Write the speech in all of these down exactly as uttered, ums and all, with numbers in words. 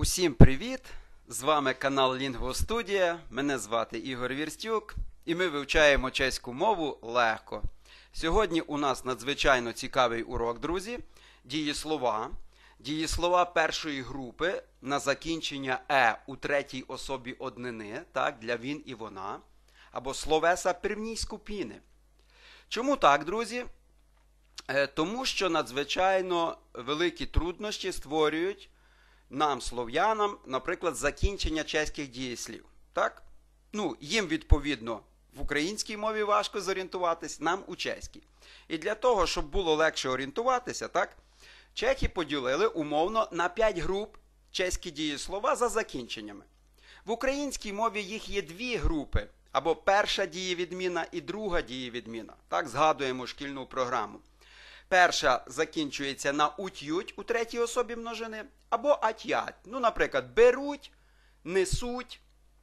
Усім привіт! З вами канал Лінгвостудія, мене звати Ігор Вірстюк, і ми вивчаємо чеську мову легко. Сьогодні у нас надзвичайно цікавий урок, друзі. Дієслова. Дієслова першої групи на закінчення «е» у третій особі однини, так, для він і вона, або словеса первній скупіни. Чому так, друзі? Е, тому що надзвичайно великі труднощі створюють нам, слов'янам, наприклад, закінчення чеських дієслів. Так? Ну, їм, відповідно, в українській мові важко зорієнтуватись, нам у чеській. І для того, щоб було легше орієнтуватися, так, чехи поділили умовно на п'ять груп чеські дієслова за закінченнями. В українській мові їх є дві групи, або перша дієвідміна і друга дієвідміна. Так, згадуємо шкільну програму. Перша закінчується на «уть-ють» у третій особі множини, або «ать-ять». Ну, наприклад, беруть, несуть,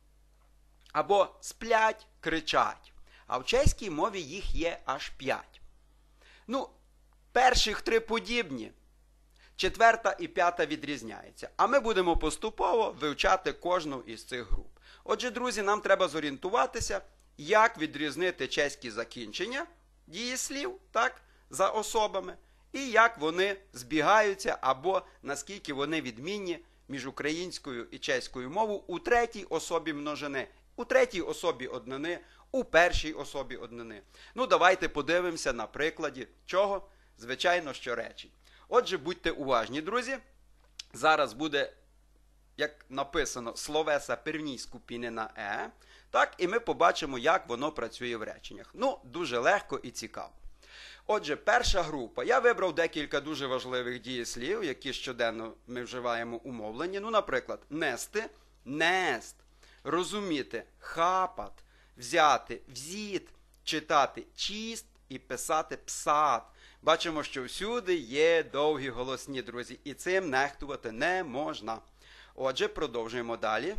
або сплять, кричать. А в чеській мові їх є аж п'ять. Ну, перших три подібні, четверта і п'ята відрізняються. А ми будемо поступово вивчати кожну із цих груп. Отже, друзі, нам треба зорієнтуватися, як відрізнити чеські закінчення дієслів, так, за особами, і як вони збігаються, або наскільки вони відмінні між українською і чеською мовою у третій особі множини, у третій особі однини, у першій особі однини. Ну, давайте подивимося на прикладі чого? Звичайно, що речень. Отже, будьте уважні, друзі. Зараз буде, як написано, словеса первній скупіни на «е». Так, і ми побачимо, як воно працює в реченнях. Ну, дуже легко і цікаво. Отже, перша група. Я вибрав декілька дуже важливих дієслів, які щоденно ми вживаємо у мовленні. Ну, наприклад, нести, нест, розуміти, хапат, взяти, взіт, читати, чіст і писати псат. Бачимо, що всюди є довгі голосні, друзі, і цим нехтувати не можна. Отже, продовжуємо далі.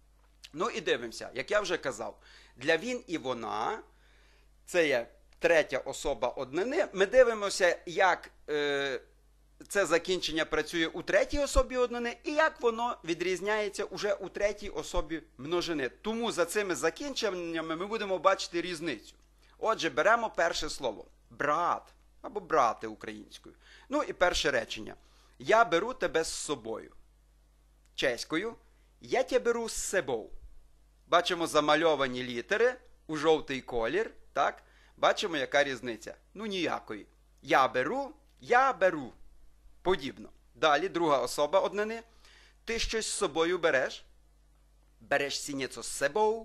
Ну і дивимося, як я вже казав, для він і вона, це є третя особа однини. Ми дивимося, як е, це закінчення працює у третій особі однини і як воно відрізняється уже у третій особі множини. Тому за цими закінченнями ми будемо бачити різницю. Отже, беремо перше слово. Брат або брати українською. Ну і перше речення. Я беру тебе з собою. Чеською. Я тебе беру з собою. Бачимо замальовані літери у жовтий колір, так? Бачимо, яка різниця. Ну, ніякої. Я беру, я беру. Подібно. Далі, друга особа однини. Ти щось з собою береш? Береш сі нєцо з собою?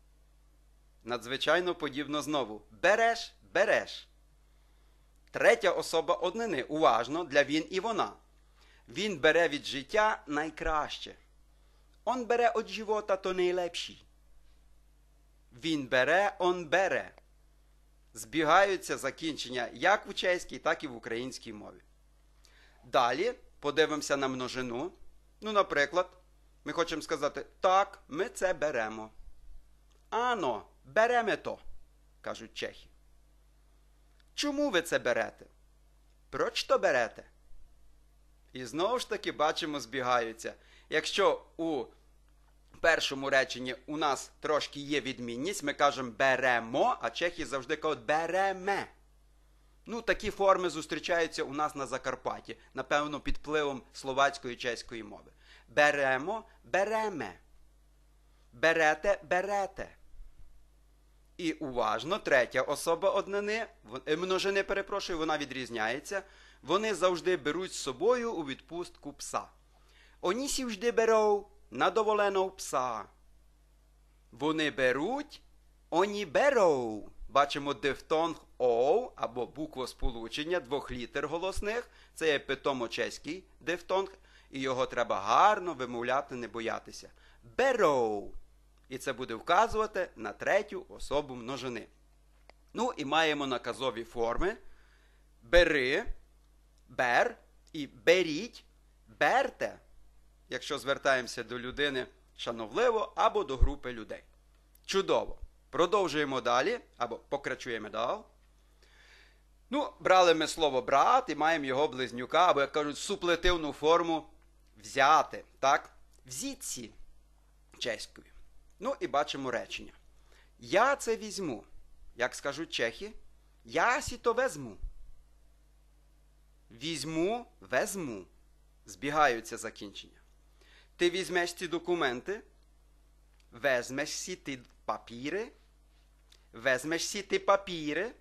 Надзвичайно подібно знову. Береш, береш. Третя особа однини. Уважно, для він і вона. Він бере від життя найкраще. Он бере від живота то найлепші. Він бере, он бере. Збігаються закінчення як в чеській, так і в українській мові. Далі подивимося на множину. Ну, наприклад, ми хочемо сказати, так, ми це беремо. Ано, беремо то, кажуть чехи. Чому ви це берете? Проч то берете? І знову ж таки бачимо, збігаються. Якщо у першому реченні у нас трошки є відмінність, ми кажемо беремо, а чехи завжди кажуть береме. Ну, такі форми зустрічаються у нас на Закарпатті, напевно, під впливом словацької і чеської мови. Беремо, береме. Берете, берете. І уважно, третя особа однини, множини, перепрошую, вона відрізняється. Вони завжди беруть з собою у відпустку пса. Вони завжди беруть на доволеного пса. Вони беруть, вони беруть. Бачимо дифтонг «оу» або буквосполучення двох літер голосних. Це є питомо-чеський дифтонг, і його треба гарно вимовляти, не боятися. Беру. І це буде вказувати на третю особу множини. Ну і маємо наказові форми. Бери, бер і беріть, берте. Якщо звертаємося до людини шановливо, або до групи людей. Чудово. Продовжуємо далі, або покрачуємо далі. Ну, брали ми слово брат і маємо його близнюка, або, як кажуть, суплетивну форму взяти. Так? взітці чеською. Ну і бачимо речення. Я це візьму. Як скажуть чехи, я сі то везьму. Візьму, везьму. Збігаються закінчення. Ти візьмеш ці документи, везьмеш сі ти папіри, везьмеш сі ти папіри.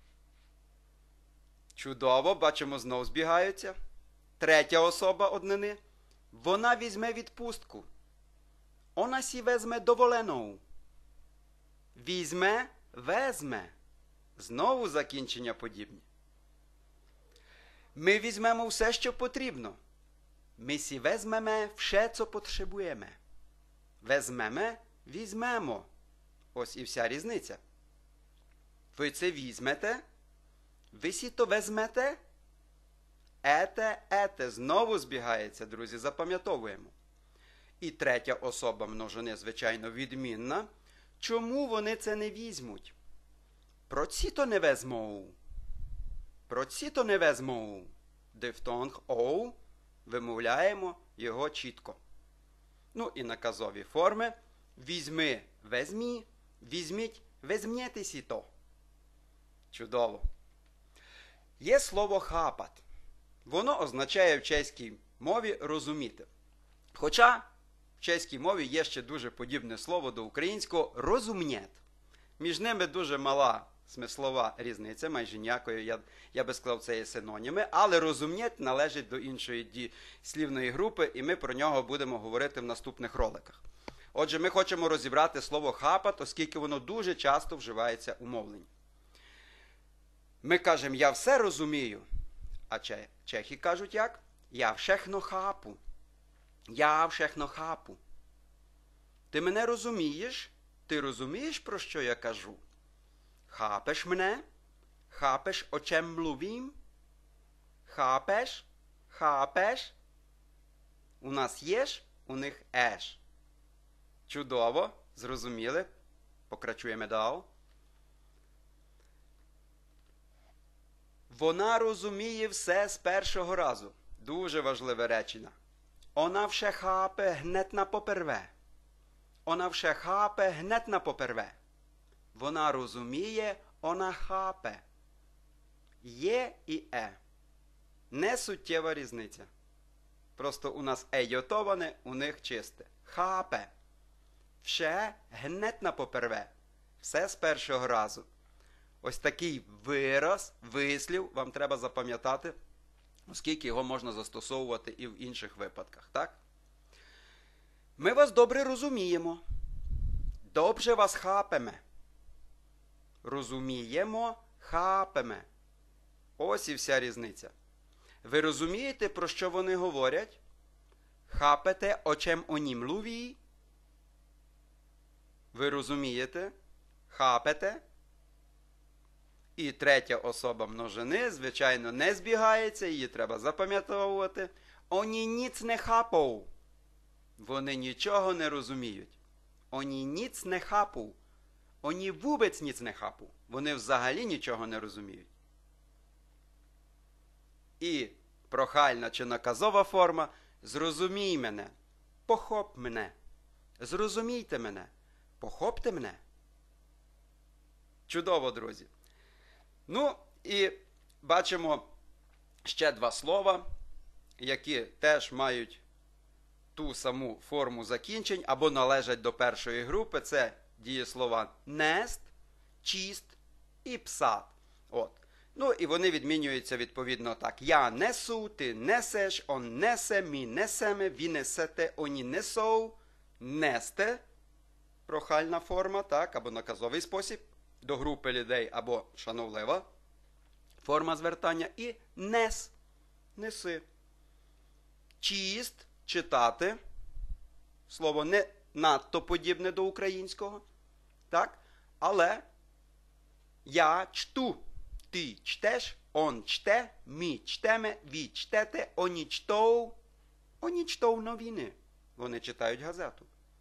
Чудово, бачимо, знов збігаються. Третя особа однини. Вона візьме відпустку. Вона сі везьме доволену. Візьме, везьме. Знову закінчення подібні. Ми візьмемо все, що потрібно. Ми сі везьмемо все, що потребуємо. Везьмемо, візьмемо. Ось і вся різниця. Ви це візьмете, ви сі то везьмете, ете, ете. Знову збігається, друзі, запам'ятовуємо. І третя особа множини, звичайно, відмінна. Чому вони це не візьмуть? Про ці то не везьму. Про ці то не везьму. Дифтонг оу. Вимовляємо його чітко. Ну і наказові форми. Візьми, везьмі, візьміть, везьмєте сі то. Чудово. Є слово хапат. Воно означає в чеській мові розуміти. Хоча в чеській мові є ще дуже подібне слово до українського розумнєт. Між ними дуже мала смислова різниця, майже ніякої, я, я би сказав, це є синоніми, але розумнєт належить до іншої ді, слівної групи, і ми про нього будемо говорити в наступних роликах. Отже, ми хочемо розібрати слово хапат, оскільки воно дуже часто вживається у мовленні. Ми кажемо, я все розумію, а чехи кажуть як? Я všechno chápu. Я všechno chápu. Ти мене розумієш? Ти розумієш, про що я кажу? Chápeš mne? Chápeš, o čem mluvím? Chápeš? Chápeš? У нас єш, у них еш. Чудово, зрозуміли? Покрачуємо далі. Вона розуміє все з першого разу. Дуже важливе речення. Вона все chápe hned на поперве. Вона все chápe hned на поперве. Вона розуміє, вона хапе. Є і е. Не суттєва різниця. Просто у нас е йотоване, у них чисте. Хапе. Все гнет на поперве. Все з першого разу. Ось такий вираз, вислів вам треба запам'ятати, оскільки його можна застосовувати і в інших випадках. Так? Ми вас добре розуміємо. Добре вас хапеме. Розуміємо, хапеме. Ось і вся різниця. Ви розумієте, про що вони говорять? Хапете, о чем оні млуві? Ви розумієте? Хапете? І третя особа множини, звичайно, не збігається, її треба запам'ятовувати. Оні ніц не хапов. Вони нічого не розуміють. Оні ніц не хапов. Оні вубець ніц не хапу. Вони взагалі нічого не розуміють. І прохальна чи наказова форма «зрозумій мене», «похоп мене», «зрозумійте мене», «похопте мене». Чудово, друзі. Ну, і бачимо ще два слова, які теж мають ту саму форму закінчень або належать до першої групи. Це дієслова «нест», «чіст» і «псат». От. Ну, і вони відмінюються відповідно так. Я несу, ти несеш, он несе, мі несеме, ви несете, оні несou, несте, прохальна форма, так, або наказовий спосіб, до групи людей, або шановлива форма звертання, і нес, неси. Чіст, читати, слово не надто подібне до українського, так, але я чту. Ти чтеш, он чте, ми чтеме, ви чтете, оні чтов, оні чтов новини. Вони читають газету.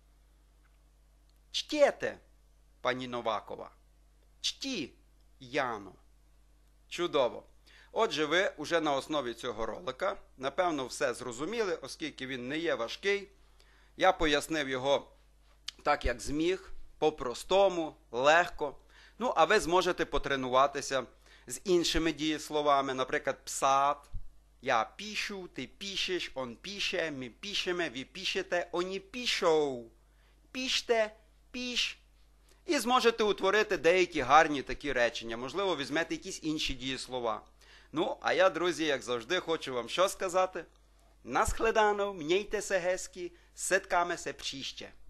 Чтєте, пані Новакова. Чті, Яно. Чудово. Отже, ви уже на основі цього ролика, напевно, все зрозуміли, оскільки він не є важкий. Я пояснив його так, як зміг, по-простому, легко. Ну, а ви зможете потренуватися з іншими дієсловами, наприклад, псат. Я пишу, ти пишеш, он пише, ми пишемо, ви пишете, оні пішов. Піште, піш. І зможете утворити деякі гарні такі речення. Можливо, візьмете якісь інші дієслова. Ну, а я, друзі, як завжди, хочу вам що сказати. Наскладано, мнійте се гезкі, сеткаме се příště.